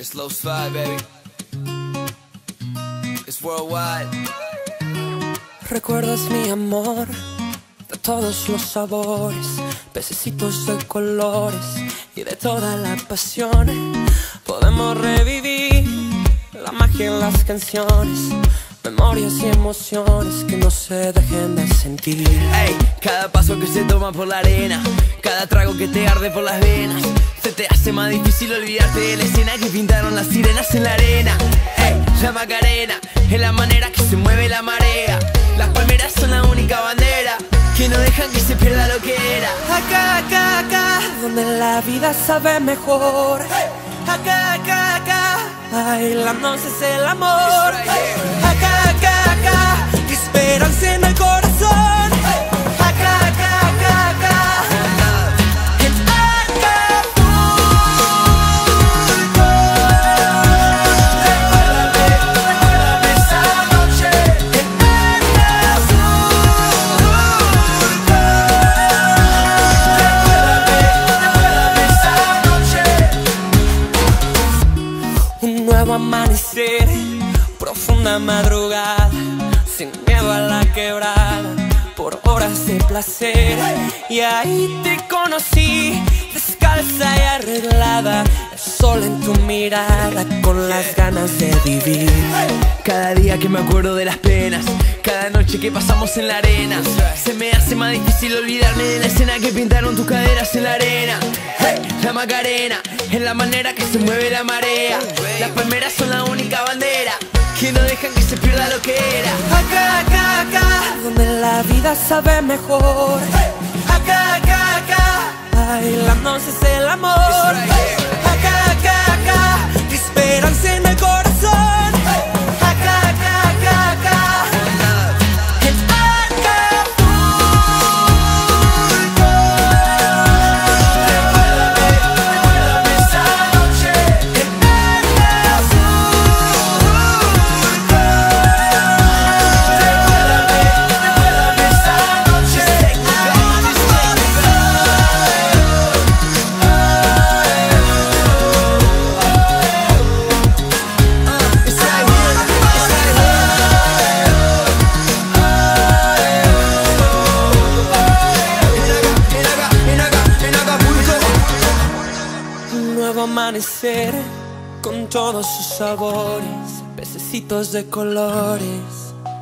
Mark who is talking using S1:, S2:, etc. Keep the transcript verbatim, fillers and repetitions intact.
S1: Slow slide, baby. It's worldwide.
S2: Recuerdas mi amor de todos los sabores, pececitos de colores y de toda la pasión. Podemos revivir la magia en las canciones, memorias y emociones que no se dejen de sentir.
S1: Ey, cada paso que se toma por la arena, cada trago que te arde por las venas, se te hace más difícil olvidarte de la escena que pintaron las sirenas en la arena. Ey, la Macarena es la manera que se mueve la marea. Las palmeras son la única bandera que no dejan que se pierda lo que era.
S2: Acá, acá, acá, donde la vida sabe mejor. Acá, acá, acá, bailándose es el amor. Acá, acá, acá, esperanza en el corazón. Acá, acá, acá, acá, en Acapulco. Recuérdame, recuérdame esa noche en Acapulco. Recuérdame, recuérdame esa noche. Un nuevo amanecer, profunda madrugada, sin miedo a la quebrada, por horas de placer. Y ahí te conocí, descalza y arreglada, el sol en tu mirada, con las ganas de vivir.
S1: Cada día que me acuerdo de las penas, cada noche que pasamos en la arena, se me hace más difícil olvidarme de la escena que pintaron tus caderas en la arena. Hey, la Macarena es la manera que se mueve la marea. Las palmeras son la única bandera que no dejan que se pierda lo que era.
S2: Acá, acá, acá, donde la vida sabe mejor. Acá, acá, acá, bailándose es el amor. Acá, acá, acá, esperanza en el corazón. Acá, acá, acá, acá, en Acapulco. Recuérdame, recuérdame esa noche en Acapulco. Recuérdame, recuérdame esa noche en Un nuevo amanecer con todos sus sabores, pececitos de colores.